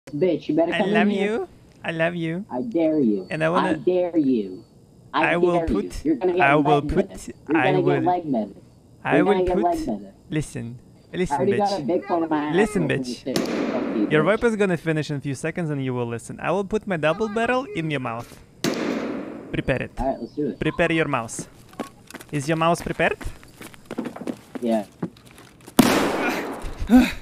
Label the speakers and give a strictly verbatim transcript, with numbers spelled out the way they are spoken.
Speaker 1: bitch. You better come
Speaker 2: I love
Speaker 1: in here.
Speaker 2: you. I love you.
Speaker 1: I dare you.
Speaker 2: And I wanna.
Speaker 1: I dare you. I,
Speaker 2: I will
Speaker 1: dare
Speaker 2: put.
Speaker 1: You. You're gonna get
Speaker 2: I
Speaker 1: leg
Speaker 2: will
Speaker 1: meta.
Speaker 2: put.
Speaker 1: You're
Speaker 2: I
Speaker 1: gonna
Speaker 2: will.
Speaker 1: get leg meta.
Speaker 2: I
Speaker 1: You're
Speaker 2: will
Speaker 1: gonna get leg
Speaker 2: put.
Speaker 1: meta.
Speaker 2: Listen.
Speaker 1: I
Speaker 2: Listen,
Speaker 1: already got a
Speaker 2: bitch.
Speaker 1: big point of my
Speaker 2: Listen,
Speaker 1: asshole
Speaker 2: bitch.
Speaker 1: from the stick. Fuck you,
Speaker 2: Your
Speaker 1: bitch.
Speaker 2: wipe is gonna finish in a few seconds, and you will listen. I will put my double barrel in your mouth. Prepare it.
Speaker 1: Alright, let's do it.
Speaker 2: Prepare your mouse. Is your mouse prepared?
Speaker 1: Yeah.